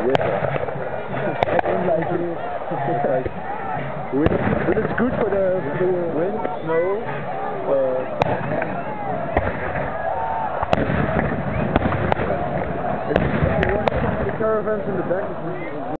Yes, sir. I don't like it. But it's good for the wind, snow. If you want to come to the caravans in the back,